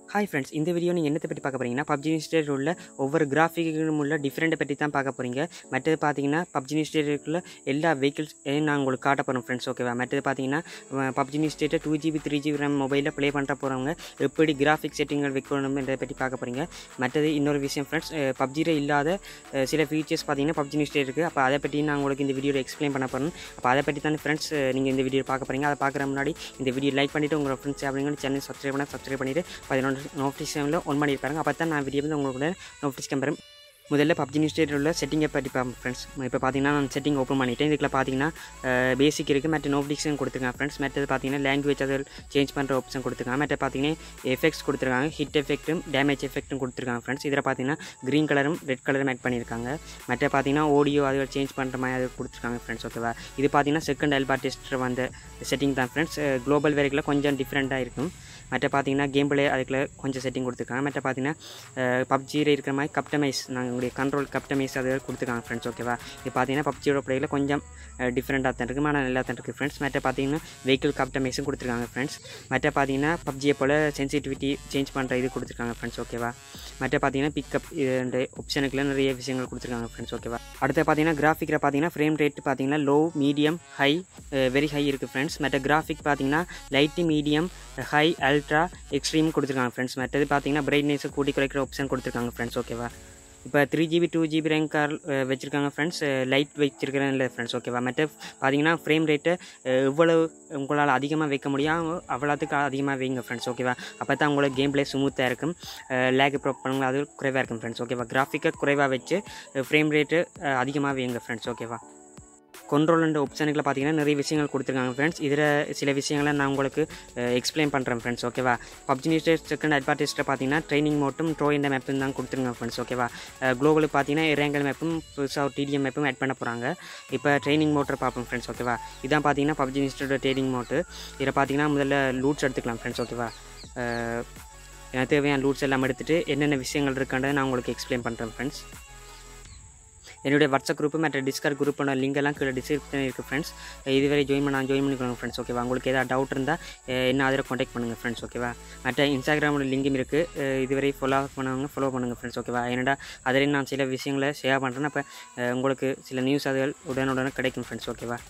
Hi friends, இந்த video நீங்கள் என்னத்தை பற்றி பார்க்க போகிறீங்கன்னா, பப்ஜி இன்ஸ்டேட் உள்ள ஒவ்வொரு கிராஃபிக்கும் உள்ள டிஃப்ரெண்ட்டை பற்றி தான் பார்க்க போகிறீங்க. மற்றது பார்த்தீங்கன்னா பப்ஜி இன்ஸ்டேட்டுக்குள்ள எல்லா வெஹிக்கிள்ஸ் நான் உங்களுக்கு காட்ட போகிறேன் ஃப்ரெண்ட்ஸ். ஓகேவா? மற்றது பார்த்தீங்கன்னா பப்ஜி இன்ஸ்டேட்டை 2GB 3GB RAM மொபைலில் ப்ளே பண்ணுற போகிறவங்க எப்படி கிராஃபிக் செட்டிங்கள் வைக்கணும்ன்றதை பற்றி பார்க்க போகிறீங்க. மற்றது இன்னொரு விஷயம் ஃப்ரெண்ட்ஸ், பப்ஜியில் இல்லாத சில ஃபீச்சர்ஸ் பார்த்தீங்கன்னா பப்ஜி இன்ஸ்டேட் இருக்குது. அப்போ அதை பற்றி நான் உங்களுக்கு இந்த வீடியோவில் எக்ஸ்பிளைன் பண்ண போகிறேன். அப்போ அதை பற்றி தானே ஃப்ரெண்ட்ஸ் நீங்கள் இந்த வீடியோ பார்க்க போகிறீங்க. அதை பார்க்குற முன்னாடி இந்த வீடியோ லைக் பண்ணிவிட்டு உங்களோட ஃப்ரெண்ட்ஸ் அப்படிங்கிற சேனல் சப்ஸ்கிரைப் பண்ணிவிட்டு 11 நோட்டிஃபிகேஷனில் ஒன் பண்ணியிருப்பாங்க. அப்போ தான் நான் வீடியோ வந்து உங்களுக்கு நோட்டிஃபிகேஷன் பெறும். முதல்ல பப்ஜி இன்ஸ்டேட்டில் உள்ள செட்டிங்கை பற்றி பார்ப்போம் ஃப்ரெண்ட்ஸ். இப்போ பார்த்தீங்கன்னா நான் செட்டிங் ஓப்பன் பண்ணிவிட்டேன். இதுக்குள்ள பார்த்தீங்கன்னா பேசிக் இருக்குது, மற்ற நோட்டிஃபிகேஷன் கொடுத்துருக்காங்க ஃப்ரெண்ட்ஸ். மற்றது பார்த்தீங்கன்னா லாங்குவேஜ் அதில் சேஞ்ச் பண்ணுற ஆப்ஷன் கொடுத்துருக்காங்க. மற்ற பார்த்தீங்கன்னா எஃபெக்ட்ஸ் கொடுத்துருக்காங்க, ஹிட் எஃபெக்ட்டும் டேமேஜ் எஃபெக்ட்டும் கொடுத்துருக்காங்க ஃப்ரெண்ட்ஸ். இதில் பார்த்தீங்கன்னா க்ரீன் கலரும் ரெட் கலரும் ஆட் பண்ணியிருக்காங்க. மற்ற பார்த்தீங்கன்னா ஆடியோ அதில் சேஞ்ச் பண்ணுற மாதிரி அது கொடுத்துருக்காங்க ஃப்ரெண்ட்ஸ். ஓகேவா? இது பார்த்தீங்கன்னா செகண்ட் ஆல்பா டெஸ்டர் வந்த செட்டிங் தான் ஃப்ரெண்ட்ஸ். குளோபல் வேரிக்கில் கொஞ்சம் டிஃப்ரெண்ட்டாக இருக்கும். மற்ற பார்த்தீங்கன்னா கேம் பிளே அதுக்குள்ள கொஞ்சம் செட்டிங் கொடுத்துருக்காங்க. மற்ற பார்த்தீங்கன்னா பப்ஜியில் இருக்கிற மாதிரி கப்டமைஸ் நாங்கள் கண்ட்ரோல் கப்டமைஸ் அது கொடுத்துருக்காங்க ஃப்ரெண்ட்ஸ். ஓகேவா? இது பார்த்தீங்கன்னா பப்ஜியோட பிளேயில் கொஞ்சம் டிஃப்ரெண்ட்டாக தான் இருக்குது, ஆனால் நல்லா தான் இருக்குது ஃப்ரெண்ட்ஸ். மற்ற பார்த்தீங்கன்னா வெஹிக்கிள் கப்டமைஸும் கொடுத்துருக்காங்க ஃப்ரெண்ட்ஸ். மற்ற பார்த்தீங்கன்னா பப்ஜியை போல் சென்சிட்டிவிட்டி சேஞ்ச் பண்ணுற இது கொடுத்துருக்காங்க ஃப்ரெண்ட்ஸ். ஓகேவா? மற்ற பார்த்தீங்கன்னா பிக்கப் இந்த ஆப்ஷனுக்குள்ள நிறைய விஷயங்கள் கொடுத்துருக்காங்க ஃப்ரெண்ட்ஸ். ஓகேவா? அடுத்து பார்த்தீங்கன்னா கிராஃபிக்கில் பார்த்தீங்கன்னா ஃப்ரேம் ரேட் பார்த்தீங்கன்னா low, medium, high, very high இருக்குது ஃப்ரெண்ட்ஸ். மற்ற கிராஃபிக் பார்த்தீங்கன்னா light, medium, high, ultra, extreme கொடுத்துருக்காங்க ஃப்ரெண்ட்ஸ். மற்றது பார்த்தீங்கன்னா பிரைட்னஸை கூட்டி குறைக்கிற ஆப்ஷன் கொடுத்துருக்காங்க ஃப்ரெண்ட்ஸ். ஓகேவா? இப்போ 3GB 2GB ரேங்க் கார் வச்சுருக்காங்க ஃப்ரெண்ட்ஸ். லைட் வச்சுருக்கிறேன் இல்லை ஃப்ரெண்ட்ஸ். ஓகேவா? மற்ற பார்த்தீங்கன்னா ஃப்ரேம் ரேட்டை எவ்வளவு உங்களால் அதிகமாக வைக்க முடியும் அவ்வளோத்துக்கு அதிகமாக வைங்க ஃப்ரெண்ட்ஸ். ஓகேவா? அப்போ தான் உங்களுக்கு கேம் பிளே ஸ்மூத்தாக இருக்கும், லேக் ப்ராப்ளங்கள் அது குறைவாக இருக்கும் ஃப்ரெண்ட்ஸ். ஓகேவா? கிராஃபிக்கை குறைவாக வச்சு ஃப்ரேம் ரேட்டு அதிகமாக வைங்க ஃப்ரெண்ட்ஸ். ஓகேவா? கண்ட்ரோல் அண்ட் ஆப்ஷனுக்குள்ள பார்த்தீங்கன்னா நிறைய விஷயங்கள் கொடுத்துருக்காங்க ஃப்ரெண்ட்ஸ். இதில் சில விஷயங்களை நான் உங்களுக்கு எக்ஸ்பிளைன் பண்ணுறேன் ஃப்ரெண்ட்ஸ். ஓகேவா? பப்ஜி இன்ஸ்டேட் செகண்ட் அட்வான்டேஜில் பார்த்தீங்கன்னா ட்ரைனிங் மோட்டும் ட்ரோ இந்த மேப்பும் தான் கொடுத்துருங்க ஃப்ரெண்ட்ஸ். ஓகேவா? குளோபலுக்கு பார்த்தீங்கன்னா இரேங்கல் மேப்பும் புதுசாக டிடிஎம் மேப்பும் ஆட் பண்ண போகிறாங்க. இப்போ ட்ரைனிங் மோட்டரை பார்ப்போம் ஃப்ரெண்ட்ஸ். ஓகேவா? இதான் பார்த்தீங்கன்னா பப்ஜி இன்ஸ்டேட்டோட ட்ரைனிங் மோட்டு. இதில் பார்த்தீங்கன்னா முதல்ல லூட்ஸ் எடுத்துக்கலாம் ஃப்ரெண்ட்ஸ். ஓகேவா? எனக்கு தேவையான லூட்ஸ் எல்லாம் எடுத்துகிட்டு என்னென்ன விஷயங்கள் இருக்கான்றதை நான் உங்களுக்கு எக்ஸ்பிளைன் பண்ணுறேன் ஃப்ரெண்ட்ஸ். என்னுடைய வாட்ஸ்அப் குரூப்பு மற்ற டிஸ்கார்ட் குரூப்போட லிங்க் எல்லாம் கீழே டிஸ்கிரிப்ஷன் இருக்குது ஃப்ரெண்ட்ஸ். இதுவரை ஜாயின் பண்ணிக்கோங்க ஃப்ரெண்ட்ஸ். ஓகேவா? உங்களுக்கு ஏதாவது டவுட் இருந்தால் என்ன அதில் காண்டாக்ட் பண்ணுங்கள் ஃப்ரெண்ட்ஸ். ஓகேவா? மற்ற இன்ஸ்டாகிராமோட லிங்கும் இருக்குது, இதுவரை ஃபாலோ பண்ணுங்கள் ஃப்ரெண்ட்ஸ். ஓகேவா? ஏன்னா அதில் நான் சில விஷயங்களை ஷேர் பண்ணுறேன். அப்போ உங்களுக்கு சில நியூஸ் அதுகள் உடனுடனே கிடைக்கும் ஃப்ரெண்ட்ஸ். ஓகேவா?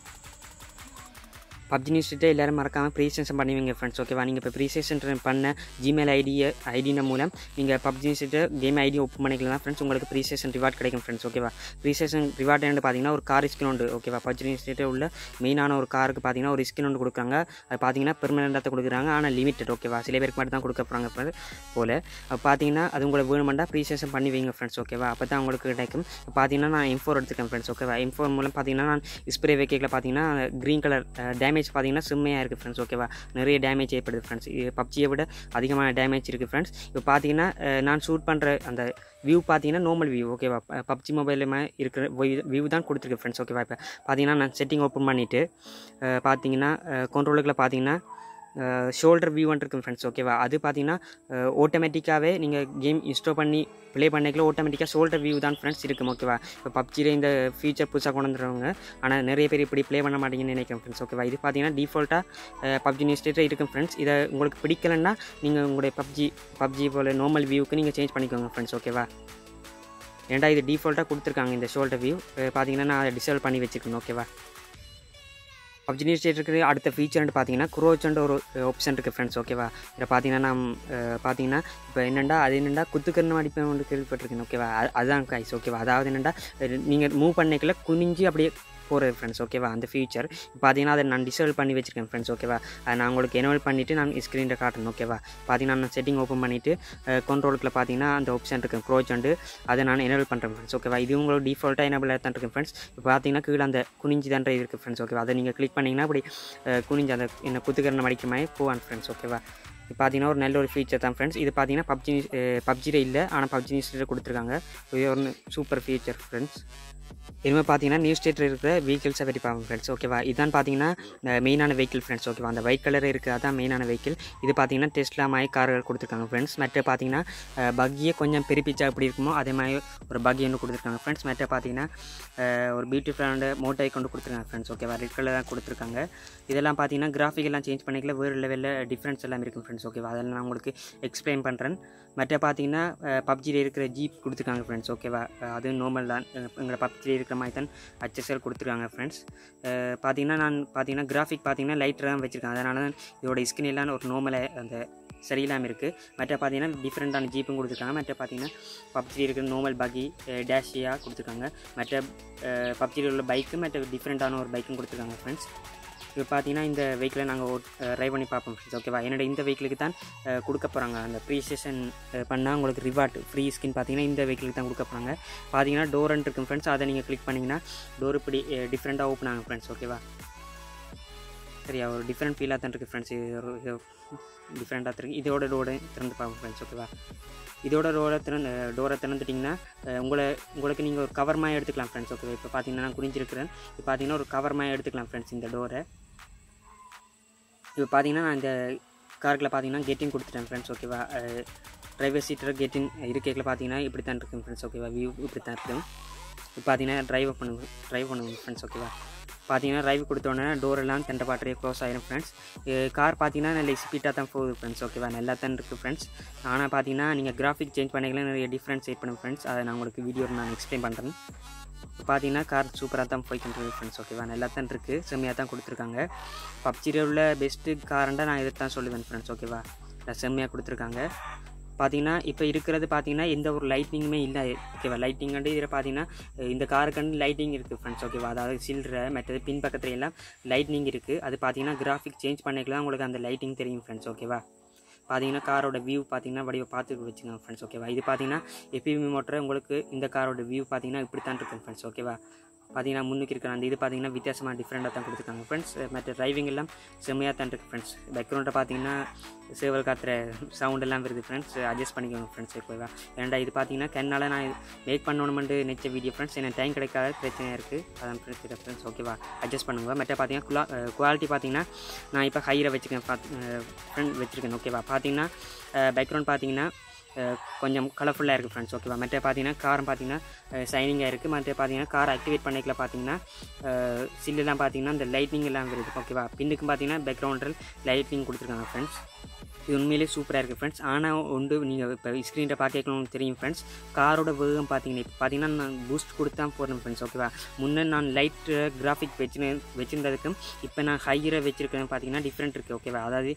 பப்ஜி இன்ஸ்டேட்டை எல்லோரும் மறக்காமல் ப்ரீசேஷன் பண்ணுவீங்க ஃப்ரெண்ட்ஸ். ஓகேவா? நீங்கள் இப்போ ப்ரீசேஷன் பண்ண ஜிமெயில் ஐடியின் மூலம் நீங்கள் பப்ஜி இன்ஸ்டேட்டை கேம் ஐடி ஓப்பன் பண்ணிக்கலாம் ஃப்ரெண்ட்ஸ். உங்களுக்கு ப்ரீசேஷன் ரிவார்ட் கிடைக்கும் ஃப்ரெண்ட்ஸ். ஓகேவா? ப்ரீசேஷன் ரிவார்ட் என்ன பார்த்தீங்கன்னா ஒரு கார் ஸ்கின் உண்டு. ஓகேவா? பப்ஜி இன்ஸ்டேட்டை உள்ள மெயினான ஒரு காருக்கு பார்த்தீங்கன்னா ஒரு ஸ்கின் ஒன்று கொடுக்குறாங்க. அது பார்த்தீங்கன்னா பெர்மனெண்ட்டாக கொடுக்குறாங்க, ஆனால் லிமிட்டட். ஓகேவா? சில பேருக்கு மட்டும் தான் கொடுக்க போகிறாங்க போல். பார்த்தீங்கன்னா அது உங்களுக்கு வேணுமெண்டா ப்ரீசேஷன் பண்ணி வைங்க ஃப்ரெண்ட்ஸ். ஓகேவா? அப்போ தான் உங்களுக்கு கிடைக்கும். பார்த்தீங்கன்னா நான் M4 எடுத்துக்கேன் ஃப்ரெண்ட்ஸ். ஓகேவா? M4 மூலம் பார்த்தீங்கன்னா நான் ஸ்ப்ரே வைக்கல பார்த்தீங்கன்னா க்ரீன் கலர் டேமேஜ் பார்த்தீங்கன்னா செம்மையாக இருக்குது ஃப்ரெண்ட்ஸ். ஓகேவா? நிறைய டேமேஜ் ஏற்படுது ஃப்ரெண்ட்ஸ். பப்ஜியை விட அதிகமான டேமேஜ் இருக்குது ஃப்ரெண்ட்ஸ். இப்போ பார்த்தீங்கன்னா நான் ஷூட் பண்ணுற அந்த வியூ பார்த்தீங்கன்னா நார்மல் வியூ. ஓகேவா? பப்ஜி மொபைலில் இருக்கிற வியூ தான் கொடுத்துருக்கு ஃப்ரெண்ட்ஸ். ஓகேவா? இப்போ பார்த்தீங்கன்னா நான் செட்டிங் ஓப்பன் பண்ணிவிட்டு பார்த்தீங்கன்னா கண்ட்ரோலுக்குள்ள பார்த்தீங்கன்னா ஷோல்டர் வியூன்னு இருக்கும் ஃப்ரெண்ட்ஸ். ஓகேவா? அது பார்த்தீங்கன்னா ஆட்டோமேட்டிக்காகவே நீங்கள் கேம் இன்ஸ்டால் பண்ணி ப்ளே பண்ணிக்கல ஆட்டோமேட்டிக்காக ஷோல்டர் வியூ தான் ஃப்ரெண்ட்ஸ் இருக்கும். ஓகேவா? இப்போ பப்ஜியில் இந்த ஃபீச்சர் புதுசாக கொண்டு வந்துடுறவங்க, ஆனால் நிறைய பேர் இப்படி ப்ளே பண்ண மாட்டீங்கன்னு நினைக்கிறேன் ஃப்ரெண்ட்ஸ். ஓகேவா? இது பார்த்தீங்கன்னா டிஃபால்ட்டாக பப்ஜி இன்ஸ்டேட்டில் இருக்கும் ஃப்ரெண்ட்ஸ். இதை உங்களுக்கு பிடிக்கலன்னா நீங்கள் உங்களுடைய பப்ஜி போல் நார்மல் வியூக்கு நீங்கள் சேஞ்ச் பண்ணிக்கோங்க ஃப்ரெண்ட்ஸ். ஓகேவா? ஏன்டா இது டிஃபால்ட்டாக கொடுத்துருக்காங்க இந்த ஷோல்டர் வியூ. பார்த்தீங்கன்னா நான் அதை டிசேபிள் பண்ணி வச்சுருக்கேன். ஓகேவா? பப்ஜி இன்ஸ்டேட் இருக்கிற அடுத்த ஃபீச்சர்னு பார்த்தீங்கன்னா குரோச்ன்ற ஒரு ஆப்ஷன் இருக்குது ஃப்ரெண்ட்ஸ். ஓகேவா? இதில் பார்த்தீங்கன்னா பார்த்தீங்கன்னா இப்போ என்னென்னா குத்துக்கரணம் அடிப்பேன் ஒன்று கேள்விப்பட்டிருக்கேன். ஓகேவா? அதுதான் கைஸ். ஓகேவா? அதாவது என்னென்னா நீங்கள் மூவ் பண்ணிக்கல குனிஞ்சு அப்படியே போகிறது ஃப்ரெண்ட்ஸ். ஓகேவா? அந்த ஃபீச்சர் பார்த்தீங்கன்னா அதை நான் டிசேபிள் பண்ணி வச்சுருக்கேன் ஃப்ரெண்ட்ஸ். ஓகேவா? அதை நான் உங்களுக்கு எனேபிள் பண்ணிவிட்டு நான் ஸ்க்ரீனில் காட்டணும். ஓகேவா? பார்த்தீங்கன்னா நான் செட்டிங் ஓப்பன் பண்ணிவிட்டு கண்ட்ரோலுக்குள்ள பார்த்தீங்கன்னா அந்த ஆப்ஷன் இருக்குது க்ரோச் அண்டு அதை நான் எனேபிள் பண்ணுறேன் ஃப்ரெண்ட்ஸ். ஓகேவா? இது உங்களுக்கு டிஃபால்ட்டாக எனேபிள் தான் இருக்குது ஃப்ரெண்ட்ஸ். இப்போ பார்த்தீங்கன்னா கீழே அந்த குனிஞ்சு தான்ற இருக்குது ஃப்ரெண்ட்ஸ். ஓகேவா? அதை நீங்கள் கிளிக் பண்ணிங்கன்னா அப்படி குனிஞ்சு அந்த என்ன குத்துக்கரணம் அடிக்க மாதிரி போவான் ஃப்ரெண்ட்ஸ். ஓகேவா? இது பார்த்தீங்கன்னா ஒரு நல்ல ஒரு ஃபீச்சர் தான் ஃப்ரெண்ட்ஸ். இது பார்த்தீங்கன்னா பப்ஜியில் இல்லை, ஆனால் பப்ஜி இன்ஸ்டேட்டில் கொடுத்துருக்காங்க. இது ஒரு சூப்பர் ஃபீச்சர் ஃப்ரெண்ட்ஸ். இனிமேல் பார்த்தீங்கன்னா நியூ ஸ்டேட்டில் இருக்கிற வெஹிக்கிள்ஸை பற்றி பார்ப்போம் ஃப்ரெண்ட்ஸ் ஓகேவா. இதான் பார்த்தீங்கன்னா மெயினான வெஹிக்கிள் ஃப்ரெண்ட்ஸ் ஓகேவா. அந்த ஒயிட் கலர் இருக்குது அதான் மெயினான வெஹிக்கிள். இது பார்த்தீங்கன்னா டெஸ்லா மாதிரி கார்கள் கொடுத்துருக்காங்க ஃப்ரெண்ட்ஸ். மற்ற பார்த்தீங்கன்னா பக்கியை கொஞ்சம் பெருப்பிச்சா எப்படி இருக்குமோ அதே மாதிரி ஒரு பக்கி ஒன்று கொடுத்துருக்காங்க ஃப்ரெண்ட்ஸ். மற்ற பார்த்தீங்கன்னா ஒரு பியூட்டிஃபுல்லான மோட்டரை கொண்டு கொடுத்துருக்காங்க ஃப்ரெண்ட்ஸ் ஓகேவா. ரெட் கலர் தான் கொடுத்துருக்காங்க. இதெல்லாம் பார்த்தீங்கன்னா கிராஃபிக் எல்லாம் சேஞ்ச் பண்ணிக்கல, வேறு லெவலில் டிஃப்ரென்ஸ் எல்லாம் இருக்குது ஃப்ரெண்ட்ஸ் ஓகேவா. அதெல்லாம் நான் உங்களுக்கு எக்ஸ்பிளைன் பண்ணுறேன். மற்ற பார்த்தீங்கன்னா பப்ஜியில் இருக்கிற ஜீப் கொடுத்துருக்காங்க ஃப்ரெண்ட்ஸ் ஓகேவா. அது நார்மல் தான், எங்களை பப்ஜியில் இருக்கிற மாதிரி தான் HSL கொடுத்துருக்காங்க ஃப்ரெண்ட்ஸ். பார்த்தீங்கன்னா கிராஃபிக் பார்த்தீங்கன்னா லைட்டர் தான் வச்சுருக்காங்க. அதனால தான் இதோட ஸ்கின் எல்லாம் ஒரு நார்மலாக அந்த சரியில்லாமல் இருக்குது. மற்ற பார்த்தீங்கன்னா டிஃப்ரெண்ட்டான ஜீப்பும் கொடுத்துருக்காங்க. மற்ற பார்த்தீங்கன்னா பப்ஜியில் இருக்கிற நார்மல் பக்கி டேஷியாக கொடுத்துருக்காங்க. மற்ற பப்ஜியில் உள்ள பைக்கு மற்ற டிஃப்ரெண்ட்டான ஒரு பைக்கும் கொடுத்துருக்காங்க ஃப்ரெண்ட்ஸ். இப்போ பார்த்தீங்கன்னா இந்த வெஹிக்கிளை நாங்கள் ட்ரைவ் பண்ணி பார்ப்போம் ஃப்ரெண்ட்ஸ் ஓகேவா. என்னோட இந்த வெஹிக்கிளுக்கு தான் கொடுக்க போகிறாங்க. அந்த ப்ரீசேஷன் பண்ணால் உங்களுக்கு ரிவார்ட் ஃப்ரீ ஸ்கின் பார்த்தீங்கன்னா இந்த வெஹிக்கிளுக்கு தான் கொடுக்க போகிறாங்க. பார்த்தீங்கன்னா டோர்ன்னு இருக்கும் ஃப்ரெண்ட்ஸ். அதை நீங்கள் கிளிக் பண்ணிங்கன்னா டோர் இப்படி டிஃப்ரெண்ட்டாக ஓப்பன் ஆகும் ஃப்ரெண்ட்ஸ் ஓகேவா. சரியா, ஒரு டிஃப்ரெண்ட் ஃபீலாக தான் இருக்குது ஃப்ரெண்ட்ஸ். இது ஒரு டிஃப்ரெண்ட்டாக இருக்குது. இதோட டோரை திறந்து பார்ப்போம் ஃப்ரெண்ட்ஸ் ஓகேவா. இதோட டோரை திறந்துட்டிங்கன்னா உங்களுக்கு நீங்கள் ஒரு கவர் மாதிரி எடுத்துக்கலாம் ஃப்ரெண்ட்ஸ் ஓகேவா. இப்போ பார்த்தீங்கன்னா நான் குறிஞ்சிருக்கிறேன். இப்போ பார்த்தீங்கன்னா ஒரு கவர் மாதிரி எடுத்துக்கலாம் ஃப்ரெண்ட்ஸ் இந்த டோரை. இப்போ பார்த்தீங்கன்னா நான் இந்த காருக்குள்ள பார்த்தீங்கன்னா கெட்டின் கொடுத்துட்டேன் ஃப்ரெண்ட்ஸ் ஓகேவா. டிரைவர் சீட்டர் கெட்டின் இருக்கையில் பார்த்தீங்கன்னா இப்படி தான் இருக்கும் ஃப்ரெண்ட்ஸ் ஓகேவா. வியூ இப்படி தான் இருக்கும். இப்போ பார்த்தீங்கன்னா ட்ரைவ் பண்ணுங்க ஃப்ரெண்ட்ஸ் ஓகேவா. பார்த்தீங்கன்னா ட்ரைவ் கொடுத்தோன்னே டோரெல்லாம் தண்டை பாட்டரே க்ளோஸ் ஆகிடும் ஃப்ரெண்ட்ஸ். கார் பார்த்தீங்கன்னா நல்ல ஸ்பீடாக தான் போகுது ஃப்ரெண்ட்ஸ் ஓகேவா. நல்லா தான் இருக்குது ஃப்ரெண்ட்ஸ். ஆனால் பார்த்தீங்கன்னா நீங்கள் கிராஃபிக் சேஞ்ச் பண்ணிக்கலாம், நிறைய டிஃப்ரென்ஸ் செட் பண்ணுங்க ஃப்ரெண்ட்ஸ். அதை நான் உங்களுக்கு வீடியோவில் நான் எக்ஸ்பிளைன் பண்ணுறேன். இப்போ பார்த்தீங்கன்னா கார் சூப்பராக தான் போய்க்கிட்டு ஃப்ரெண்ட்ஸ் ஓகேவா. நல்லா தான் இருக்குது, செம்மையாக தான் கொடுத்துருக்காங்க. பப்ஜியில் உள்ள பெஸ்ட்டு காரண்டா நான் இதை தான் சொல்லுவேன் ஃப்ரெண்ட்ஸ் ஓகேவா. செம்மையாக கொடுத்துருக்காங்க. பார்த்தீங்கன்னா இப்போ இருக்கிறது பார்த்தீங்கன்னா எந்த ஒரு லைட்டிங்குமே இல்லை ஓகேவா. லைட்டிங் கண்டு இதில் பார்த்தீங்கன்னா இந்த காருக்கண்டு லைட்டிங் இருக்குது ஃப்ரெண்ட்ஸ் ஓகேவா. அதாவது சில்ற மற்றது பின் பக்கத்துல எல்லாம் லைட்டிங் இருக்குது. அது பார்த்தீங்கன்னா கிராஃபிக் சேஞ்ச் பண்ணிக்கலாம் உங்களுக்கு அந்த லைட்டிங் தெரியும் ஃப்ரெண்ட்ஸ் ஓகேவா. பார்த்தீங்கன்னா காரோட வியூ பார்த்தீங்கன்னா வடிவை பார்த்து வச்சுக்கோங்க ஃப்ரெண்ட்ஸ் ஓகேவா. இது பார்த்தீங்கன்னா எப்பயுமே மோட்டர் உங்களுக்கு இந்த காரோட வியூ பார்த்தீங்கன்னா இப்படி தான் இருக்கும் ஃப்ரெண்ட்ஸ் ஓகேவா. பார்த்தீங்கன்னா முன்னுக்கு இருக்கிற அந்த இது பார்த்தீங்கன்னா வித்தியாசமாக டிஃப்ரெண்ட்டாக தான் கொடுத்துருக்காங்க ஃப்ரெண்ட்ஸ். மற்ற டிரைவிங் எல்லாம் செம்மையாக தான் இருக்குது ஃப்ரெண்ட்ஸ். பேக்ரவுண்டை பார்த்தீங்கன்னா சேவல் காத்துற சவுண்ட் எல்லாம் வருது ஃப்ரெண்ட்ஸ். அட்ஜஸ்ட் பண்ணிக்கோங்க ஃப்ரெண்ட்ஸ் ஓகேவா. ஏன்டா இது பார்த்தீங்கன்னா கண்ணால் நான் மேக் பண்ணணுமெண்டு நினச்ச வீடியோ ஃப்ரெண்ட்ஸ். எனக்கு டைம் கிடைக்காத பிரச்சனையாக இருக்குது, அதான் ஃப்ரெண்ட்ஸ் ஓகேவா. அட்ஜஸ்ட் பண்ணுங்க. மற்ற பார்த்தீங்கன்னா குவாலிட்டி பார்த்தீங்கன்னா நான் இப்போ ஹையரை வச்சுருக்கேன் ஓகேவா. பார்த்தீங்கன்னா பேக்ரவுண்ட் பார்த்தீங்கன்னா கொஞ்சம் கலர்ஃபுல்லாக இருக்குது ஃப்ரெண்ட்ஸ் ஓகேவா. மற்ற பார்த்தீங்கன்னா காரம் பார்த்தீங்கன்னா ஷைனிங்காக இருக்குது. மற்ற பார்த்தீங்கன்னா கார் ஆக்டிவேட் பண்ணிக்கல பார்த்தீங்கன்னா சில்லெல்லாம் பார்த்தீங்கன்னா இந்த லைட்னிங் எல்லாம் வருது ஓகேவா. பின்னுக்கும் பார்த்தீங்கன்னா பேக்ரவுண்டில் லைட்னிங் கொடுத்துருக்காங்க ஃப்ரெண்ட்ஸ். இது உண்மையிலே சூப்பராக இருக்குது ஃப்ரெண்ட்ஸ். ஆனால் நீங்கள் இப்போ ஸ்க்ரீனில் பார்க்கணும்னு தெரியும் ஃப்ரெண்ட்ஸ். காரோட வேகம் பார்த்தீங்கன்னா நான் பூஸ்ட் கொடுத்து தான் போகிறேன் ஃப்ரெண்ட்ஸ் ஓகேவா. முன்னே நான் லைட் கிராஃபிக் வச்சுருந்ததுக்கும் இப்போ நான் ஹையரை வச்சுருக்கேன் பார்த்தீங்கன்னா டிஃப்ரெண்ட் இருக்குது ஓகேவா. அதாவது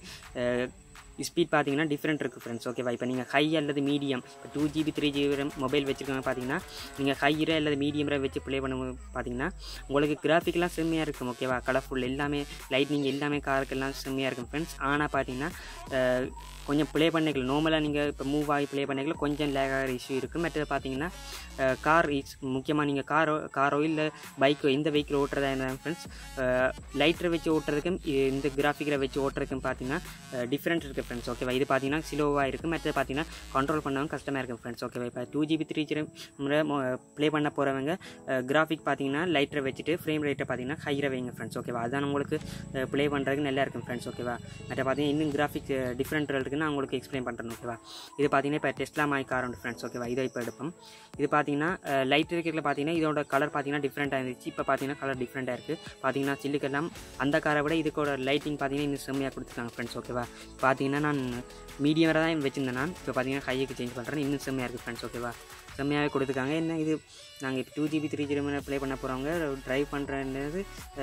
ஸ்பீட் பார்த்தீங்கன்னா டிஃப்ரெண்ட் இருக்குது ஃப்ரெண்ட்ஸ் ஓகேவா. இப்போ நீங்கள் ஹை அல்லது மீடியம் இப்போ 2GB 3GB மொபைல் வச்சுருக்காங்க பார்த்தீங்கன்னா நீங்கள் ஹையரை அல்லது மீடியம் வச்சு ப்ளே பண்ணும்போது பார்த்தீங்கன்னா உங்களுக்கு கிராஃபிக்லாம் செம்மையாக இருக்கும் ஓகேவா. கலர்ஃபுல் எல்லாமே லைட்னிங் எல்லாமே காருக்கெல்லாம் செம்மையாக இருக்கும் ஃப்ரெண்ட்ஸ். ஆனால் பார்த்தீங்கன்னா கொஞ்சம் ப்ளே பண்ணிக்கல நார்மலாக நீங்கள் இப்போ மூவ் ஆகி ப்ளே பண்ணிக்கல கொஞ்சம் லேக் ஆகிற இஷ்யூ இருக்குது. மற்றது பார்த்தீங்கன்னா கார் முக்கியமாக நீங்கள் காரோ இல்லை பைக்கோ எந்த வெஹிக்கிள் ஓட்டுறதா இருந்தால் ஃப்ரெண்ட்ஸ் லைட்டரை வச்சு ஓட்டுறதுக்கும் இந்த கிராஃபிக்கில் வச்சு ஓட்டுறதுக்கும் பார்த்தீங்கன்னா டிஃப்ரெண்ட் இருக்குது ஃப்ரெண்ட்ஸ் ஓகேவா. இது பார்த்தீங்கன்னா ஸ்லோவாக இருக்குது. மற்றது பார்த்தீங்கன்னா கண்ட்ரோல் பண்ணவும் கஷ்டமாக இருக்கும் ஃப்ரெண்ட்ஸ் ஓகேவா. இப்போ 2GB 3GB ப்ளே பண்ண போகிறவங்க கிராஃபிக் பார்த்தீங்கன்னா லைட்டரை வச்சுட்டு ஃப்ரேம் ரேட்டை பார்த்தீங்கன்னா ஹையரை வைங்க ஃப்ரெண்ட்ஸ் ஓகேவா. அதுதான் உங்களுக்கு ப்ளே பண்ணுறதுக்கு நல்லா இருக்கும் ஃப்ரெண்ட்ஸ் ஓகேவா. மற்ற பார்த்தீங்கன்னா இன்னும் கிராஃபிக் டிஃப்ரெண்ட் இருக்குன்னு நான் உங்களுக்கு எக்ஸ்பிளைன் பண்ணுறேன் ஓகேவா. இது பார்த்தீங்கன்னா இப்போ டெஸ்லா மாதிரி கார் உண்டு ஃப்ரெண்ட்ஸ் ஓகேவா. இதை இப்போ எடுப்போம். இது பார்த்தீங்கன்னா லைட் இருக்கிறதுல பார்த்தீங்கன்னா இதோட கலர் பார்த்தீங்கன்னா டிஃப்ரெண்ட்டாக இருந்துச்சு. இப்போ பார்த்தீங்கன்னா கலர் டிஃப்ரெண்ட்டாக இருக்குது. பார்த்தீங்கன்னா சில்லுக்கெல்லாம் அந்த காரை விட இதுக்கோட லைட்டிங் பார்த்தீங்கன்னா இன்னும் செம்மையாக கொடுத்துருக்காங்க ஃப்ரெண்ட்ஸ் ஓகேவா. பார்த்தீங்கன்னா நான் மீடியம் வரை தான் வச்சுருந்தேன். நான் இப்போ பார்த்தீங்கன்னா ஹைக்கு சேஞ்ச் பண்ணுறேன். இன்னும் செம்மையாக இருக்குது ஃப்ரெண்ட்ஸ் ஓகேவா. செம்மையாகவே கொடுத்துருக்காங்க. என்ன இது நாங்கள் இப்போ 2GB 3GB ப்ளே பண்ண போகிறவங்க ட்ரைவ் பண்ணுறது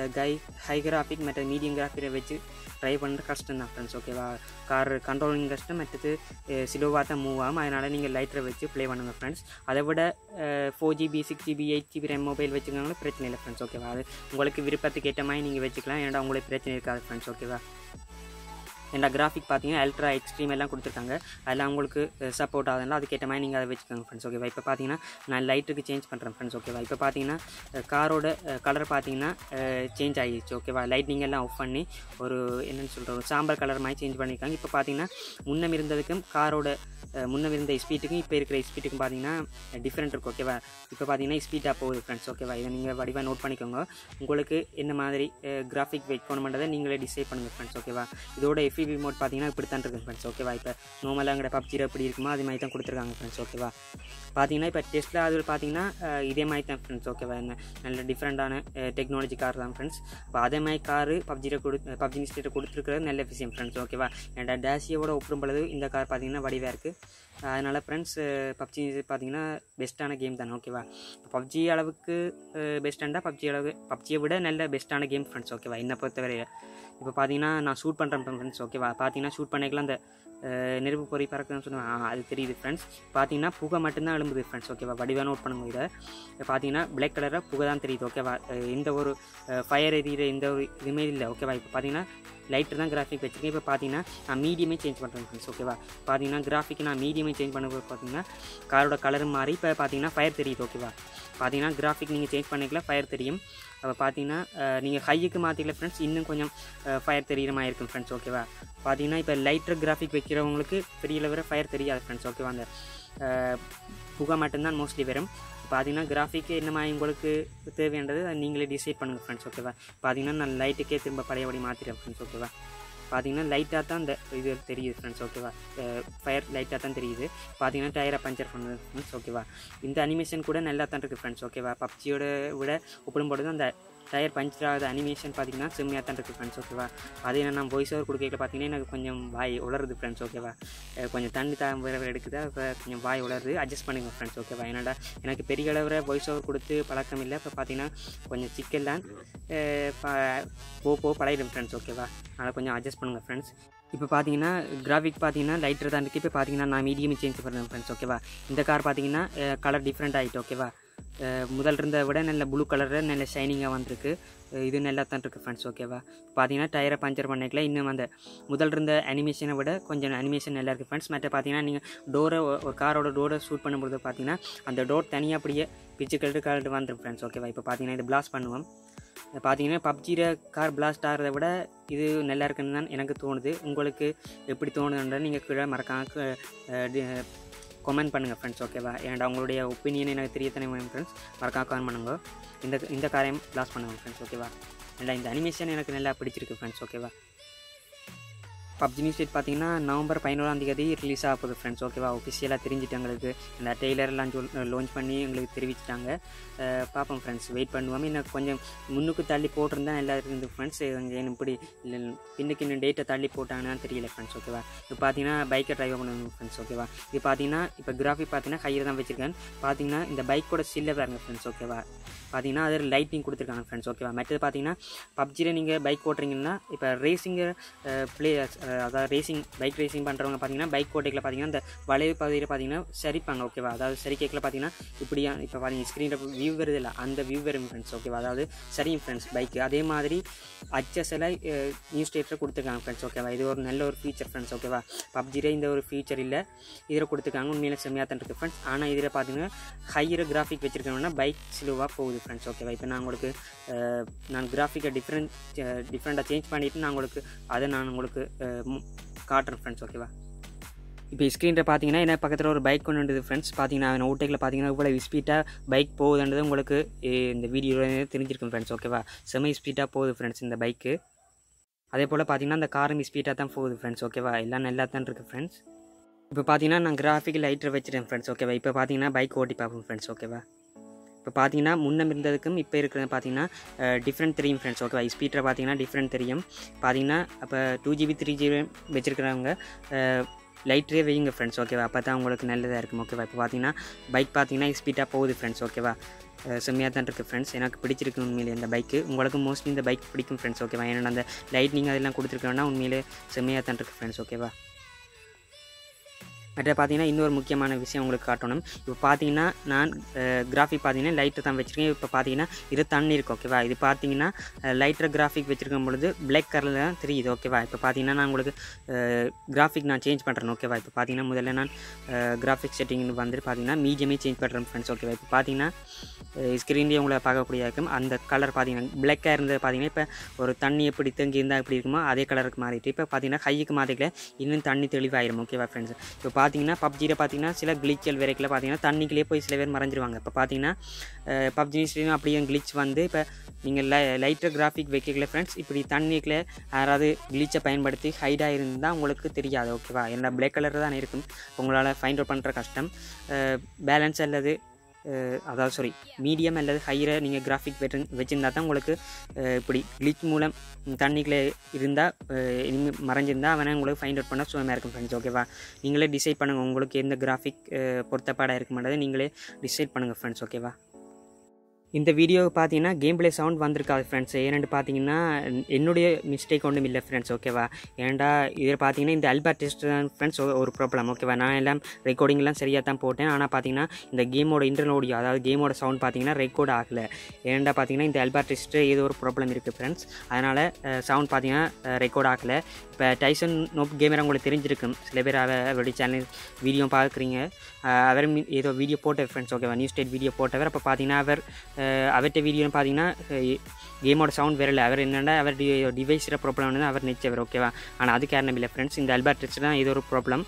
ஹை கிராஃபிக் மற்ற மீடியம் கிராஃபிக்கை வச்சு ட்ரைவ் பண்ணுறது கஷ்டம் தான் ஃப்ரெண்ட்ஸ் ஓகேவா. கார் கண்ட்ரோலிங் கஷ்டம், மற்றது ஸ்லோவாக தான் மூவ் ஆகும். அதனால் நீங்கள் லைட்டரை வச்சு ப்ளே பண்ணுங்கள் ஃப்ரெண்ட்ஸ். அதை விட 4GB 6GB 8GB RAM mobile வச்சுக்கோங்களா பிரச்சனை இல்லை ஃப்ரெண்ட்ஸ் ஓகேவா. அது உங்களுக்கு விருப்பத்துக்கு ஏற்ற மாதிரி நீங்கள் வச்சுக்கலாம். ஏன்னா உங்களுக்கு பிரச்சனை இருக்காது ஃப்ரெண்ட்ஸ் ஓகேவா. ஏன்னா கிராஃபிக் பார்த்தீங்கன்னா அல்ட்ரா எக்ஸ்ட்ரீம் எல்லாம் கொடுத்துருக்காங்க. அதெல்லாம் உங்களுக்கு சப்போர்ட் ஆகுதுன்னா அதுக்கேற்ற மாதிரி நீங்கள் அதை வச்சுக்கோங்க ஃப்ரெண்ட்ஸ் ஓகேவா. இப்போ பார்த்தீங்கன்னா நான் லைட்டுக்கு சேஞ்ச் பண்ணுறேன் ஃப்ரெண்ட்ஸ் ஓகேவா. இப்போ பார்த்தீங்கன்னா காரோட கலர் பார்த்தீங்கன்னா சேஞ்ச் ஆகிடுச்சு ஓகேவா. லைட்னிங் எல்லாம் ஆஃப் பண்ணி ஒரு என்னென்னு சொல்கிற ஒரு சாம்பல் கலர் மாதிரி சேஞ்ச் பண்ணியிருக்காங்க. இப்போ பார்த்தீங்கன்னா முன்னம் இருந்ததுக்கும் காரோட முன்ன இருந்த ஸ்பீட்டுக்கும் இப்போ இருக்கிற ஸ்பீட்டுக்கும் பார்த்தீங்கன்னா டிஃப்ரெண்ட் இருக்கும் ஓகேவா. இப்போ பார்த்தீங்கன்னா ஸ்பீடாக போகுது ஃப்ரெண்ட்ஸ் ஓகேவா. இதை நீங்கள் வடிவாக நோட் பண்ணிக்கோங்க. உங்களுக்கு என்ன மாதிரி கிராஃபிக் வைக்கணுமென்றதை நீங்களே டிசைட் பண்ணுங்கள் ஃப்ரெண்ட்ஸ் ஓகேவா. இதோட FPV மோட் பார்த்தீங்கன்னா இப்படி தான் இருக்குது ஃப்ரெண்ட்ஸ் ஓகேவா. இப்போ நார்மலாக பப்ஜியில் எப்படி இருக்குமோ அது மாதிரி தான் கொடுத்துருக்காங்க ஃப்ரெண்ட்ஸ் ஓகேவா. பார்த்தீங்கன்னா இப்போ டெஸ்ட்டில் அது பார்த்தீங்கன்னா இதே மாதிரி தான் ஃப்ரெண்ட்ஸ் ஓகேவா. நல்ல டிஃப்ரெண்ட்டான டெக்னாலஜி கார் தான் ஃப்ரெண்ட்ஸ். இப்போ அதே மாதிரி காரு பப்ஜி ஸ்டேட்டை கொடுத்துருக்கிறது நல்ல விஷயம் ஃப்ரெண்ட்ஸ் ஓகேவா. ஏன்டா டேஷியோட ஒப்பிடும் பொழுது இந்த கார் பார்த்தீங்கன்னா வடிவாக இருக்குது. அதனால் ஃப்ரெண்ட்ஸ் பப்ஜி பார்த்தீங்கன்னா பெஸ்ட்டான கேம் தானே ஓகேவா. பப்ஜி அளவுக்கு பெஸ்ட்டாண்டா பப்ஜியை விட நல்ல பெஸ்ட்டான கேம் ஃப்ரெண்ட்ஸ் ஓகேவா என்னை பொறுத்தவரை. இப்போ பார்த்தீங்கன்னா நான் ஷூட் பண்ணுறேன் ஃப்ரெண்ட்ஸ் ஓகேவா. பார்த்தீங்கன்னா ஷூட் பண்ணிக்கலாம் அந்த நெருப்பு பொறி பறக்குதுன்னு சொன்னால் அது தெரியுது ஃப்ரெண்ட்ஸ். பார்த்தீங்கன்னா புகை மட்டும்தான் எழும்புது ஃப்ரெண்ட்ஸ் ஓகேவா. வடிவாக நோட் பண்ணுங்க. இதை பார்த்தீங்கன்னா பிளாக் கலராக புகை தான் தெரியுது ஓகேவா. எந்த ஒரு ஃபயர் எரியிற எந்த ஒரு இதுவுமே இல்லை ஓகேவா. இப்போ பார்த்தீங்கன்னா லைட்டர் தான் கிராஃபிக் வச்சுருக்கேன். இப்போ பார்த்தீங்கன்னா நான் மீடியமே சேஞ்ச் பண்ணுறேன் ஃப்ரெண்ட்ஸ் ஓகேவா. பார்த்தீங்கன்னா கிராஃபிக் நான் மீடியமே சேஞ்ச் பண்ணும்போது பார்த்தீங்கன்னா காரோட கலர் மாறி இப்போ பார்த்தீங்கன்னா ஃபயர் தெரியுது ஓகேவா. பார்த்தீங்கன்னா கிராஃபிக் நீங்கள் சேஞ்ச் பண்ணிக்கலாம் ஃபயர் தெரியும். அப்போ பார்த்தீங்கன்னா நீங்கள் ஹையுக்கு மாற்றிக்கல ஃப்ரெண்ட்ஸ் இன்னும் கொஞ்சம் ஃபயர் தெரிகிற மாதிரி இருக்கும் ஃப்ரெண்ட்ஸ் ஓகேவா. பார்த்தீங்கன்னா இப்போ லைட்டர் கிராஃபிக் வைக்கிறவங்களுக்கு பெரிய லெவலில் ஃபயர் தெரியாது ஃப்ரெண்ட்ஸ் ஓகேவா. அந்த புகை மட்டும்தான் மோஸ்ட்லி வரும். பார்த்தீங்கன்னா கிராஃபிக்கு என்ன மாதிரி உங்களுக்கு தேவையானது நீங்களே டிசைட் பண்ணுங்கள் ஃப்ரெண்ட்ஸ் ஓகேவா. பார்த்தீங்கன்னா நான் லைட்டுக்கே திரும்ப பழையபடி மாற்றிடுறேன் ஃப்ரெண்ட்ஸ் ஓகேவா. பார்த்தீங்கன்னா லைட்டாக தான் இந்த இது தெரியுது ஃப்ரெண்ட்ஸ் ஓகேவா. ஃபயர் லைட்டாக தான் தெரியுது. பார்த்தீங்கன்னா டயரை பஞ்சர் பண்ணுது ஃப்ரெண்ட்ஸ் ஓகேவா. இந்த அனிமேஷன் கூட நல்லா தான் இருக்குது ஃப்ரெண்ட்ஸ் ஓகேவா. பப்ஜியோட விட ஒப்பிடும்போது அந்த டயர் பஞ்சர் ஆகுது அனிமேஷன் பார்த்தீங்கன்னா செம்மையாக தான் இருக்குது ஃப்ரெண்ட்ஸ் ஓகேவா. அதே நான் வாய்ஸ் ஓவர் கொடுக்கல பார்த்தீங்கன்னா எனக்கு கொஞ்சம் வாய் உளருது ஃப்ரெண்ட்ஸ் ஓகேவா. கொஞ்சம் தண்ணி வேறு எடுக்குதா இப்போ கொஞ்சம் வாய் உளருது. அட்ஜஸ்ட் பண்ணுங்க ஃப்ரெண்ட்ஸ் ஓகேவா. என்னடா எனக்கு பெரிய அளவில் வாய்ஸ் ஓவர் கொடுத்து பழக்கம் இல்லை. இப்போ பார்த்தீங்கன்னா கொஞ்சம் சிக்கல் தான் பழகிடும் ஃப்ரெண்ட்ஸ் ஓகேவா. அதனால் கொஞ்சம் அட்ஜஸ்ட் பண்ணுங்கள் ஃப்ரெண்ட்ஸ். இப்போ பார்த்தீங்கன்னா கிராஃபிக் பார்த்தீங்கன்னா லைட்டர் தான் இருக்குது. இப்போ பார்த்தீங்கன்னா நான் மீடியம் சேஞ்ச் பண்ணுறேன் ஃப்ரெண்ட்ஸ் ஓகேவா. இந்த கார் பார்த்தீங்கன்னா கலர் டிஃப்ரெண்ட் ஆகிட்டு ஓகேவா. முதல் இருந்த விட நல்ல ப்ளூ கலரில் நல்ல ஷைனிங்காக வந்திருக்கு. இது நல்லா தான் இருக்குது ஃப்ரெண்ட்ஸ் ஓகேவா. பார்த்தீங்கன்னா டயரை பஞ்சர் பண்ணிக்கல. இன்னும் அந்த முதல் இருந்த அனிமேஷனை விட கொஞ்சம் அனிமேஷன் நல்லா இருக்குது ஃப்ரெண்ட்ஸ். மற்ற பார்த்தீங்கன்னா நீங்கள் டோரை ஒரு காரோட டோரை ஷூட் பண்ணும்போது பார்த்தீங்கன்னா அந்த டோர் தனியாக அப்படியே பிச்சு கழட்டு வந்துடும் ஃப்ரெண்ட்ஸ் ஓகேவா. இப்போ பார்த்தீங்கன்னா இது பிளாஸ்ட் பண்ணுவோம். பார்த்தீங்கன்னா பப்ஜியில் கார் பிளாஸ்ட் ஆகிறத விட இது நல்லா இருக்குன்னு தான் எனக்கு தோணுது. உங்களுக்கு எப்படி தோணுதுன்ற நீங்கள் கீழே மறக்காம கமெண்ட் பண்ணுங்கள் ஃப்ரெண்ட்ஸ் ஓகேவா. ஏன்டா உங்களுடைய ஒப்பீனியன் எனக்கு தெரியத்தானே ஃப்ரெண்ட்ஸ். மறக்காம கமெண்ட் பண்ணுங்க. இந்த காரையும் பிளாஸ்ட் பண்ணுங்கள் ஃப்ரெண்ட்ஸ் ஓகேவா. இல்லை இந்த அனிமேஷன் எனக்கு நல்லா பிடிச்சிருக்கு ஃப்ரெண்ட்ஸ் ஓகேவா. பப்ஜி நியூஸ் டேட் பார்த்தீங்கன்னா நவம்பர் 11 ரிலீஸ் ஆக போகுது ஃப்ரெண்ட்ஸ் ஓகேவா. ஒஃபிஷியலாக தெரிஞ்சுட்டு எங்களுக்கு இந்த ட்ரெய்லர்லாம் லான்ச் பண்ணி எங்களுக்கு தெரிவிச்சிட்டாங்க. பார்ப்போம் ஃப்ரெண்ட்ஸ், வெயிட் பண்ணுவோம். இன்னும் கொஞ்சம் முன்னுக்கு தள்ளி போட்டிருந்தா நல்லா இருந்து ஃப்ரெண்ட்ஸ். ஏன்னு இப்படி பின்னுக்கு இன்னும் டேட்டை தள்ளி போட்டாங்கன்னு தெரியல ஃப்ரெண்ட்ஸ் ஓகேவா. இப்போ பார்த்தீங்கன்னா பைக்கை ட்ரைவ் பண்ணணும் ஃப்ரெண்ட்ஸ் ஓகேவா. இது பார்த்தீங்கன்னா இப்போ கிராஃபிக் பார்த்தீங்கன்னா ஹையர் தான் வச்சுருக்கேன். பார்த்தீங்கன்னா இந்த பைக்கோட சில்ல பாருங்க ஃப்ரெண்ட்ஸ் ஓகேவா. பார்த்தீங்கன்னா அதில் லைட்டிங் கொடுத்துருக்காங்க ஃப்ரெண்ட்ஸ் ஓகேவா. மற்றது பார்த்தீங்கன்னா பப்ஜியில் நீங்கள் பைக் ஓட்டுறீங்கன்னா இப்போ ரேசிங்கு அதாவது பைக் ரேசிங் பண்ணுறவங்க பார்த்தீங்கன்னா பைக் ஓட்டைக்கில் பார்த்தீங்கன்னா இந்த வளைவு பகுதியில் பார்த்தீங்கன்னா சரிப்பாங்க ஓகேவா. அதாவது சரி கேட்கல பார்த்தீங்கன்னா இப்படியா இப்போ பார்த்தீங்கன்னா ஸ்க்ரீனில் வியூ வருது இல்லை அந்த வியூ வரும் ஃப்ரெண்ட்ஸ் ஓகேவா. அதாவது சரியும் ஃப்ரெண்ட்ஸ் பைக்கு அதே மாதிரி HSL நியூஸ் ஸ்டேட்டில் கொடுத்துருக்காங்க ஃப்ரெண்ட்ஸ் ஓகேவா. இது ஒரு நல்ல ஒரு ஃபீச்சர் ஃப்ரெண்ட்ஸ் ஓகேவா. பப்ஜியில் இந்த ஒரு ஃபீச்சர் இல்லை, இதில் கொடுத்துருக்காங்க. உண்மையில செம்மையாக தான் இருக்குது ஃப்ரெண்ட்ஸ். ஆனால் இதில் பார்த்தீங்கன்னா ஹையர் கிராஃபிக் வச்சுருக்கோம்னா பைக் ஸ்லோவாக போகுது ஃப்ரெண்ட்ஸ் ஓகேவா. இப்போ நான் உங்களுக்கு கிராஃபிக்கை டிஃப்ரெண்ட்டாக சேஞ்ச் பண்ணிவிட்டு நான் உங்களுக்கு காட்டுறேன் ஃப்ரெண்ட்ஸ் ஓகேவா. இப்போ ஸ்க்ரீனில் பார்த்தீங்கன்னா என்ன பக்கத்தில் ஒரு பைக் கொண்டு வந்தது ஃப்ரெண்ட்ஸ். பார்த்தீங்கன்னா ஓட்டேக்கில் பார்த்தீங்கன்னா இவ்வளோ ஸ்பீடாக பைக் போகுதுன்றது உங்களுக்கு இந்த வீடியோவில் தெரிஞ்சிருக்கும் ஃப்ரெண்ட்ஸ் ஓகேவா. செம ஸ்பீடாக போகுது ஃப்ரெண்ட்ஸ் இந்த பைக்கு. அதே போல் பார்த்தீங்கன்னா அந்த காரும் ஸ்பீடாக தான் போகுது ஃப்ரெண்ட்ஸ் ஓகேவா. எல்லாம் நல்லா தான் இருக்குது ஃப்ரெண்ட்ஸ். இப்போ பார்த்தீங்கன்னா நான் கிராஃபிக் லைட்டர் வச்சுட்டேன் ஃப்ரெண்ட்ஸ் ஓகேவா. இப்போ பார்த்தீங்கன்னா பைக் ஓட்டி பார்ப்போம் ஃப்ரெண்ட்ஸ் ஓகேவா. இப்போ பார்த்தீங்கன்னா முன்னம் இருந்ததுக்கும் இப்போ இருக்கிறது பார்த்தீங்கன்னா டிஃப்ரெண்ட் தெரியும் ஃப்ரெண்ட்ஸ் ஓகேவா. ஸ்பீடரை பார்த்தீங்கன்னா டிஃப்ரெண்ட் தெரியும். பார்த்தீங்கன்னா அப்போ 2GB 3GB வச்சுருக்கிறவங்க லைட்டரே வைங்க ஃப்ரெண்ட்ஸ் ஓகேவா. அப்போ தான் உங்களுக்கு நல்லதாக இருக்கும் ஓகேவா. இப்போ பார்த்தீங்கன்னா பைக் பார்த்தீங்கன்னா ஸ்பீடாக போகுது ஃப்ரெண்ட்ஸ் ஓகேவா. செம்மையாக தான் இருக்குது ஃப்ரெண்ட்ஸ். எனக்கு பிடிச்சிருக்கு உண்மையிலே இந்த பைக்கு. உங்களுக்கு மோஸ்ட்லி இந்த பைக் பிடிக்கும் ஃப்ரெண்ட்ஸ் ஓகேவா. ஏன்னா அந்த லைட்னிங் அதெல்லாம் கொடுத்துருக்கோன்னா உண்மையிலே செம்மையாக தான் இருக்குது ஃப்ரெண்ட்ஸ் ஓகேவா. மற்ற பார்த்தீங்கன்னா இன்னொரு முக்கியமான விஷயம் உங்களுக்கு காட்டணும். இப்போ பார்த்தீங்கன்னா நான் கிராஃபிக் பார்த்தீங்கன்னா லைட்டர் தான் வச்சுருக்கேன். இப்போ பார்த்தீங்கன்னா இது தண்ணி இருக்குது ஓகேவா. இது பார்த்தீங்கன்னா லைட்டர் கிராஃபிக் வச்சுருக்கும் பொழுது பிளாக் கலரில் தான் தெரியுது ஓகேவா. இப்போ பார்த்தீங்கன்னா நான் உங்களுக்கு கிராஃபிக் நான் சேஞ்ச் பண்ணுறேன் ஓகேவா. இப்போ பார்த்தீங்கன்னா முதல்ல நான் கிராஃபிக் செட்டிங்னு வந்துட்டு பார்த்தீங்கன்னா மீடியமே சேஞ்ச் பண்ணுறேன் ஃப்ரெண்ட்ஸ் ஓகேவா. இப்போ பார்த்தீங்கன்னா ஸ்க்ரீன்லேயே உங்களை பார்க்கக்கூடிய இருக்கும். அந்த கலர் பார்த்தீங்கன்னா பிளாக்காக இருந்தது பார்த்தீங்கன்னா இப்போ ஒரு தண்ணி எப்படி தேங்கி இருந்தால் எப்படி இருக்குமோ அதே கலருக்கு மாறிட்டு இப்போ பார்த்தீங்கன்னா ஹைக்கு மாற்றிக்கல இன்னும் தண்ணி தெளிவாயிடும் ஓகேவா ஃப்ரெண்ட்ஸ். இப்போ பார்த்தீங்கன்னா பப்ஜியில் பார்த்தீங்கன்னா சில கிளிச்சல் வரைக்கில் பார்த்தீங்கன்னா தண்ணிக்குள்ளே போய் சில பேர் மறைஞ்சிருவாங்க. இப்போ பார்த்தீங்கன்னா பப்ஜி ஸ்ட்ரீம் அப்படியே கிளிச் வந்து இப்போ நீங்கள் லைட்டர் கிராஃபிக் வைக்கல ஃப்ரெண்ட்ஸ், இப்படி தண்ணிக்குள்ளே யாராவது கிளிச்சை பயன்படுத்தி ஹைடாக இருந்தால் உங்களுக்கு தெரியாது. ஓகேவா? என்ன பிளாக் கலர் தான் இருக்கும், உங்களால் ஃபைண்ட் அவுட் பண்ணுற கஷ்டம். பேலன்ஸ் அல்லது அதாவது மீடியம் அல்லது ஹையரை நீங்கள் கிராஃபிக் வச்சுருந்தா தான் உங்களுக்கு இப்படி கிளிச் மூலம் தண்ணிக்குள்ளே இருந்தால் இனிமேல் மறைஞ்சிருந்தால் அவனை உங்களுக்கு ஃபைண்ட் அவுட் பண்ண சுலமாக இருக்கும் ஃப்ரெண்ட்ஸ். ஓகேவா? நீங்களே டிசைட் பண்ணுங்கள் உங்களுக்கு எந்த கிராஃபிக் பொருத்தப்பாடாக இருக்குமானது நீங்களே டிசைட் பண்ணுங்கள் ஃப்ரெண்ட்ஸ். ஓகேவா? இந்த வீடியோவை பார்த்தீங்கன்னா கேம் பிளே சவுண்ட் வந்திருக்காது ஃப்ரெண்ட்ஸ். ஏன்னு பார்த்தீங்கன்னா என்னுடைய மிஸ்டேக் ஒன்றும் இல்லை ஃப்ரெண்ட்ஸ். ஓகேவா? ஏன்டா இதில் பார்த்தீங்கன்னா இந்த அல்பா டெஸ்ட் தான் ஃப்ரெண்ட்ஸ் ஒரு ப்ராப்ளம். ஓகேவா? நான் எல்லாம் ரெக்கார்டிங்லாம் சரியாக தான் போட்டேன். ஆனால் பார்த்தீங்கன்னா இந்த கேமோட இன்டர்னல் ஆடியோ அதாவது கேமோட சவுண்ட் பார்த்தீங்கன்னா ரெக்கார்ட் ஆகலை. ஏன்டா பார்த்தீங்கன்னா இந்த அல்பா டெஸ்ட்டு ஏதோ ஒரு ப்ராப்ளம் இருக்குது ஃப்ரெண்ட்ஸ். அதனால் சவுண்ட் பார்த்தீங்கன்னா ரெக்கார்ட் ஆகலை. இப்போ டைசன் நோப் கேமரா உங்களுக்கு தெரிஞ்சிருக்கும். சில பேர் அவருடைய சேனல் வீடியோ பார்க்குறீங்க. அவர் ஏதோ வீடியோ போட்டவர் ஃப்ரெண்ட்ஸ். ஓகேவா? நியூ ஸ்டேட் வீடியோ போட்டவர். அப்போ பார்த்தீங்கன்னா அவர்கிட்ட வீடியோன்னு பார்த்தீங்கன்னா கேமோட சவுண்ட் வரல. அவர் என்னென்னா அவருடைய டிவைஸில் ப்ராப்ளம் வந்து அவர் நிச்சயவர். ஓகேவா? ஆனால் அது காரணம் இல்லை ஃப்ரெண்ட்ஸ். இந்த அல்பா டெஸ்ட் தான் ஏதோ ஒரு ப்ராப்ளம்.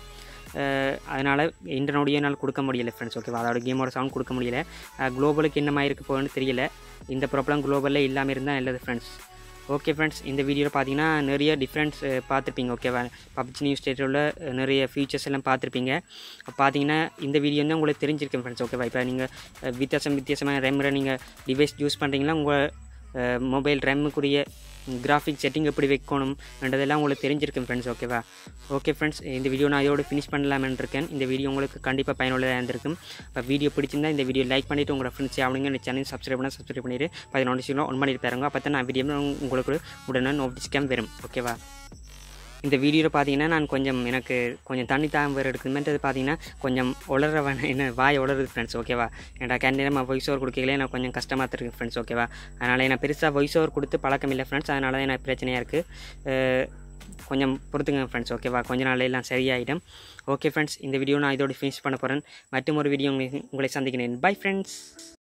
அதனால் இன்டர்னோடைய என்னால் கொடுக்க முடியலை ஃப்ரெண்ட்ஸ். ஓகேவா? அதோட கேமோட சவுண்ட் கொடுக்க முடியலை. குளோபலுக்கு என்ன மாதிரி இருக்க போகுதுன்னு தெரியல. இந்த ப்ராப்ளம் குளோபலில் இல்லாமல் இருந்தால் நல்லது ஃப்ரெண்ட்ஸ். ஓகே ஃப்ரெண்ட்ஸ், இந்த வீடியோவில் பார்த்தீங்கன்னா நிறைய டிஃப்ரெண்ட்ஸ் பார்த்துருப்பீங்க. ஓகேவா? பப்ஜி நியூ ஸ்டேட்டில் உள்ள நிறைய ஃபீச்சர்ஸ் எல்லாம் பார்த்துருப்பீங்க. பார்த்தீங்கன்னா இந்த வீடியோ வந்து உங்களுக்கு தெரிஞ்சிருக்கேன் ஃப்ரெண்ட்ஸ். ஓகேவா? இப்போ நீங்கள் வித்தியாசமான ரேமில் நீங்கள் டிவைஸ் யூஸ் பண்ணுறீங்களா, உங்கள் மொபைல் ரேமுக்குரிய கிராஃபிக் செட்டிங் எப்படி வைக்கணும்ன்றதெல்லாம் உங்களுக்கு தெரிஞ்சிருக்கேன் ஃப்ரெண்ட்ஸ். ஓகேவா? ஓகே ஃப்ரெண்ட்ஸ், இந்த வீடியோ நான் இதோட ஃபினிஷ் பண்ணலாம்னு இருக்கேன். இந்த வீடியோ உங்களுக்கு கண்டிப்பாக பயனுள்ளதாக இருந்திருக்கும். இப்போ வீடியோ பிடிச்சிருந்தால் இந்த வீடியோ லைக் பண்ணிவிட்டு உங்களோட ஃப்ரெண்ட்ஸ் அவனுங்க இந்த சேனல் சப்ஸ்கிரைப் பண்ணிவிட்டு 10 நோட்டிஃபிகேஷன் ஒன் பண்ணிட்டு பாருங்க. அப்போ தான் நான் வீடியோ உங்களுக்கு உடனே நோட்டிஃபிகேஷன் வரும். ஓகேவா? இந்த வீடியோவில் பார்த்தீங்கன்னா நான் எனக்கு கொஞ்சம் தண்ணி வேறு எடுக்குதுமென்றது பார்த்தீங்கன்னா கொஞ்சம் என்ன வாய் உளருது ஃப்ரெண்ட்ஸ். ஓகேவா? ஏன்டா கேண்டீனாக வாய்ஸ் ஓவர் கொடுக்கல நான் கொஞ்சம் கஷ்டமாக இருக்குது ஃப்ரெண்ட்ஸ். ஓகேவா? அதனால் நான் பெருசாக வாய்ஸ் ஓவர் கொடுத்து பழக்கம் இல்லை ஃப்ரெண்ட்ஸ். அதனால தான் எனக்கு பிரச்சனையாக இருக்குது. கொஞ்சம் பொறுத்துங்க ஃப்ரெண்ட்ஸ். ஓகேவா? கொஞ்சம் நாள் எல்லாம் சரியாயிடும். ஓகே ஃப்ரெண்ட்ஸ், இந்த வீடியோ நான் இதோட ஃபினிஷ் பண்ண போகிறேன். மற்றும் ஒரு வீடியோ உங்களை சந்திக்கிறேன். Bye friends.